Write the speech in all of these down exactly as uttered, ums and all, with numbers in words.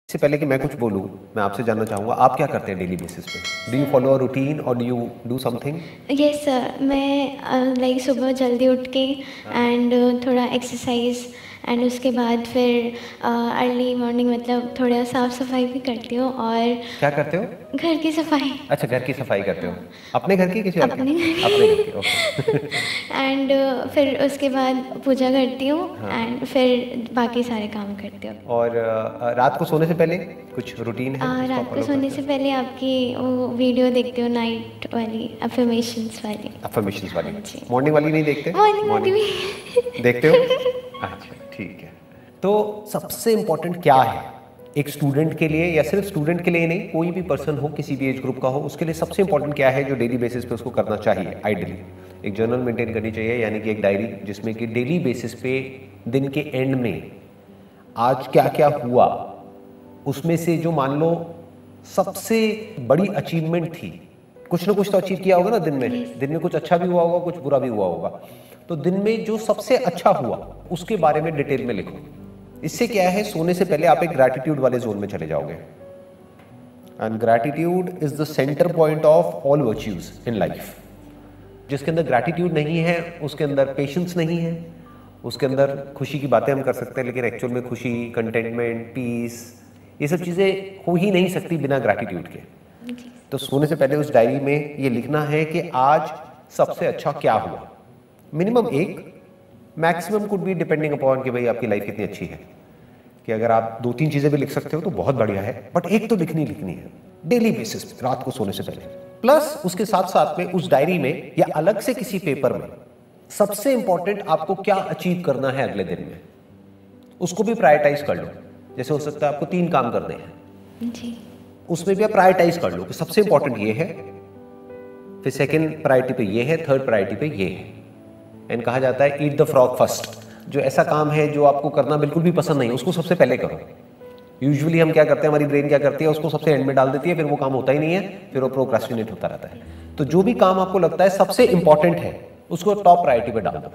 इससे पहले कि मैं कुछ बोलूँ, मैं आपसे जानना चाहूँगा आप क्या करते हैं डेली बेसिस पे? Do you follow a routine और do you do something? Yes sir, मैं लाइक सुबह जल्दी उठ के एंड थोड़ा एक्सरसाइज एंड उसके बाद फिर अर्ली मॉर्निंग मतलब थोड़ा साफ़ सफाई भी करती हूँ। और क्या करते हो? घर की सफाई। अच्छा, घर की सफाई करते हो। अपने घर की, किसी और की? अपने घर अपने घर की, ओके। एंड फिर उसके बाद पूजा करती हूँ हाँ। एंड फिर बाकी सारे काम करती हूँ। और अ, रात को सोने से पहले कुछ रूटीन है आ, जिसको आप रात को फॉलो सोने करते से हो? पहले आपकी वो वीडियो देखती हूँ नाइट वाली अफर्मेशंस वाली। अफर्मेशंस वाली। हाँ जी। मॉर्निंग वाली नहीं देखते? मॉर्निंग वाली भी देखते हो? अच्छा, ठीक है। तो सबसे इम्पोर्टेंट क्या है एक स्टूडेंट के लिए, या सिर्फ स्टूडेंट के लिए नहीं, कोई भी पर्सन हो, किसी भी एज ग्रुप का हो, उसके लिए सबसे इम्पोर्टेंट क्या है जो डेली बेसिस पे उसको करना चाहिए? आइडियली एक जर्नल मेंटेन करनी चाहिए, यानी कि एक डायरी जिसमें कि डेली बेसिस पे दिन के एंड में आज क्या क्या हुआ, उसमें से जो मान लो सबसे बड़ी अचीवमेंट थी, कुछ ना कुछ तो अचीव किया होगा ना दिन में। Yes. दिन में कुछ अच्छा भी हुआ होगा, कुछ बुरा भी हुआ होगा। तो दिन में जो सबसे अच्छा हुआ उसके बारे में डिटेल में लिखो। इससे क्या है, सोने से पहले आप एक ग्रैटिट्यूड वाले जोन में चले जाओगे। And gratitude is the centre point of all virtues in life. जिसके अंदर ग्रैटिट्यूड नहीं है उसके अंदर पेशेंस नहीं है, उसके अंदर खुशी की बातें हम कर सकते हैं लेकिन एक्चुअल में खुशी, कंटेंटमेंट, पीस, ये सब चीज़ें हो ही नहीं सकती बिना ग्रैटिट्यूड के। तो सोने से पहले उस डायरी में ये लिखना है कि आज सबसे अच्छा क्या हुआ। मिनिमम एक, maximum could be depending upon कि भाई आपकी लाइफ कितनी अच्छी है, कि अगर आप दो तीन चीज़ें भी लिख सकते हो तो बहुत बढ़िया है, बट एक तो लिखनी लिखनी है डेली बेसिस पे रात को सोने से पहले। प्लस उसके साथ साथ में उस डायरी में या अलग से किसी पेपर में सबसे इंपॉर्टेंट आपको क्या अचीव करना है अगले दिन में, उसको भी प्रायोरिटाइज कर लो। जैसे हो सकता है आपको तीन काम करने हैं जी। उसमें भी आप प्रायोरिटाइज कर लो कि सबसे इंपॉर्टेंट ये है, फिर सेकंड प्रायोरिटी पे ये है, थर्ड प्रायोरिटी पे ये है। एंड कहा जाता है ईट द फ्रॉग फर्स्ट। जो ऐसा काम है जो आपको करना बिल्कुल भी पसंद नहीं, उसको सबसे पहले करो। यूजुअली हम क्या करते हैं, हमारी ब्रेन क्या करती है, उसको सबसे एंड में डाल देती है, फिर वो काम होता ही नहीं है, फिर वो प्रोक्रास्टिनेट होता रहता है। तो जो भी काम आपको लगता है सबसे इंपॉर्टेंट है उसको टॉप प्रायोरिटी पे डाल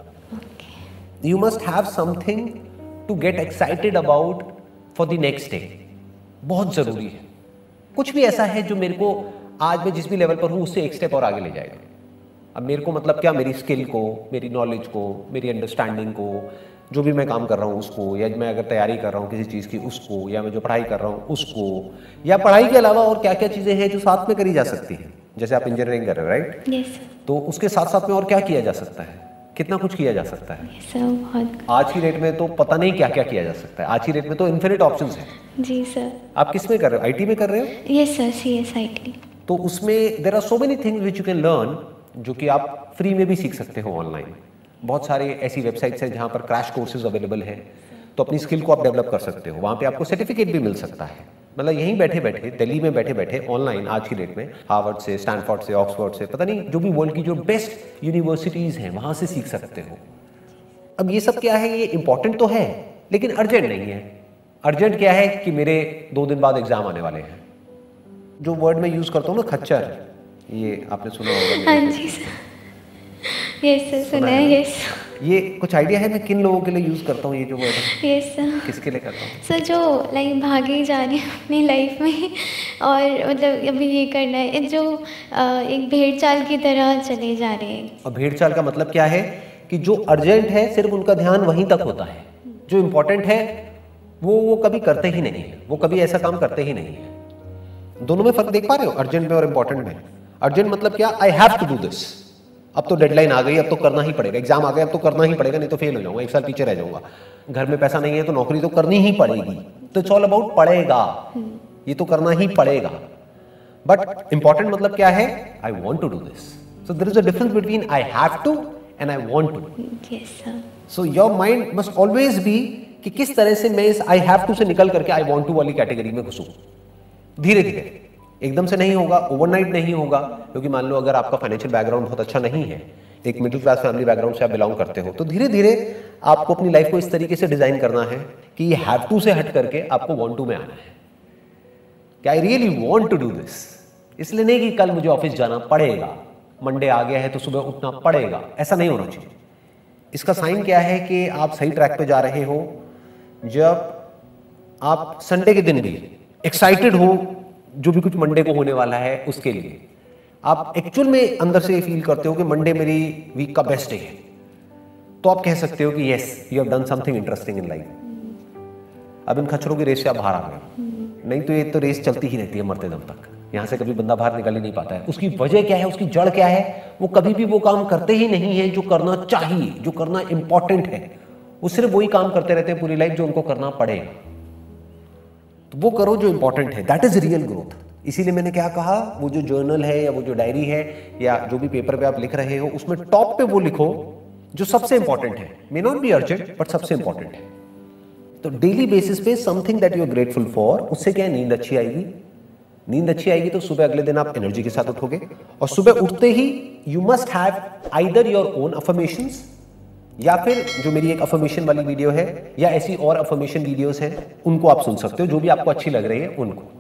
दो। You must have something to get excited about for the next day. बहुत जरूरी है कुछ भी ऐसा है जो मेरे को आज मैं जिस भी लेवल पर हूं उससे एक स्टेप और आगे ले जाएगा। अब मेरे को मतलब क्या, मेरी स्किल को, मेरी नॉलेज को, मेरी अंडरस्टैंडिंग को, जो भी मैं काम कर रहा हूँ उसको, या मैं अगर तैयारी कर रहा हूँ किसी चीज़ की उसको, या मैं जो पढ़ाई कर रहा हूँ उसको, या पढ़ाई के अलावा और क्या क्या चीज़ें हैं जो साथ में करी जा सकती हैं। जैसे आप इंजीनियरिंग कर रहे हो, राइट? यस तो उसके साथ साथ में और क्या किया जा सकता है, कितना कुछ किया जा सकता है। सर। बहुत। आज की डेट में तो पता नहीं क्या क्या किया जा सकता है। आज की डेट में तो इन्फिनिट ऑप्शंस हैं। जी सर। आप किस में कर रहे हो? आईटी में कर रहे हो? Yes sir, C S I T. तो उसमें there are so many things which you can learn, जो कि आप फ्री में भी सीख सकते हो ऑनलाइन। बहुत सारे ऐसी वेबसाइट्स हैं जहाँ पर क्रैश कोर्सेज अवेलेबल हैं, तो अपनी स्किल को आप डेवलप कर सकते हो। वहाँ पे आपको सर्टिफिकेट भी मिल सकता है। मतलब यहीं बैठे बैठे, दिल्ली में बैठे बैठे ऑनलाइन आज की डेट में हार्वर्ड से, स्टैनफोर्ड से, ऑक्सफोर्ड से, पता नहीं जो भी वर्ल्ड की जो बेस्ट यूनिवर्सिटीज़ हैं वहाँ से सीख सकते हो। अब ये सब क्या है, ये इंपॉर्टेंट तो है लेकिन अर्जेंट नहीं है। अर्जेंट क्या है कि मेरे दो दिन बाद एग्जाम आने वाले हैं। जो वर्ड मैं यूज़ करता हूँ ना, खच्चर, ये आपने सुना होगा। हाँ जी सर। यस सर, सुना है। यस। ये कुछ आइडिया है मैं किन लोगों के लिए यूज़ करता हूँ ये जो वर्ड है? Yes sir. किसके लिए करता हूँ? सर जो लाइक भागे ही जा रहे हैं अपनी लाइफ में और मतलब अभी ये करना है, जो अ, एक भेड़ चाल की तरह चले जा रहे हैं। और भेड़ चाल का मतलब क्या है कि जो अर्जेंट है सिर्फ उनका ध्यान वहीं तक होता है, जो इंपॉर्टेंट है वो वो कभी करते ही नहीं है, वो कभी ऐसा काम करते ही नहीं है। दोनों में फर्क देख पा रहे हो, अर्जेंट में और इंपॉर्टेंट में? अर्जेंट मतलब क्या, I have to do this, अब तो डेडलाइन आ गई, अब तो करना ही पड़ेगा। एग्जाम आ गया, अब तो करना ही पड़ेगा, नहीं तो फेल हो जाऊंगा, एक साल पीछे रह जाऊंगा। घर में पैसा नहीं है तो नौकरी तो करनी ही पड़ेगी। तो इट्स ऑल अबाउट पड़ेगा, ये तो करना ही पड़ेगा। बट इंपॉर्टेंट मतलब क्या है, I want to do this. So there is a difference between I have to and I want to. Yes sir. So your mind must always be कि किस तरह से मैं इस आई हैव टू से निकल करके आई वॉन्ट टू वाली कैटेगरी में घुसूं। धीरे धीरे, एकदम से नहीं होगा, ओवरनाइट नहीं होगा, क्योंकि मान लो अगर आपका फाइनेंशियल बैकग्राउंड बहुत अच्छा नहीं है, एक मिडिल क्लास फैमिली बैकग्राउंड से आप बिलोंग करते हो, तो धीरे धीरे आपको अपनी लाइफ को इस तरीके से डिजाइन करना है कि ये हैव टू से हट करके आपको वांट टू में आना है कि I really want to do this. इसलिए नहीं कि कल मुझे ऑफिस जाना पड़ेगा, मंडे आ गया है तो सुबह उठना पड़ेगा, ऐसा नहीं होना चाहिए। इसका साइन क्या है कि आप सही ट्रैक पे जा रहे हो जब आप संडे के दिन भी एक्साइटेड हो जो भी कुछ मंडे को होने वाला है उसके लिए, आप एक्चुअल में अंदर से फील करते हो कि मंडे मेरी वीक का बेस्ट डे है, तो आप कह सकते हो कि yes you have done something interesting in life. अब इन खच्चरों की रेस से आप बाहर आ गए, नहीं तो ये तो रेस चलती ही रहती है मरते दम तक, यहाँ से कभी बंदा बाहर निकल ही नहीं पाता है। उसकी वजह क्या है, उसकी जड़ क्या है, वो कभी भी वो काम करते ही नहीं है जो करना चाहिए, जो करना इंपॉर्टेंट है। वो सिर्फ वही काम करते रहते हैं पूरी लाइफ जो उनको करना पड़ेगा। तो वो करो जो इंपॉर्टेंट है, दैट इज रियल ग्रोथ। इसीलिए मैंने क्या कहा, वो जो जर्नल है या वो जो डायरी है या जो भी पेपर पे आप लिख रहे हो, उसमें टॉप पे वो लिखो जो सबसे इंपॉर्टेंट है, may not be urgent but सबसे इंपॉर्टेंट है। तो डेली बेसिस पे something that you are grateful for, उससे क्या है, नींद अच्छी आएगी। नींद अच्छी आएगी तो सुबह अगले दिन आप एनर्जी के साथ उठोगे, और सुबह उठते ही you must have either your own affirmations, या फिर जो मेरी एक अफर्मेशन वाली वीडियो है या ऐसी और अफर्मेशन वीडियोस हैं उनको आप सुन सकते हो, जो भी आपको अच्छी लग रही है उनको।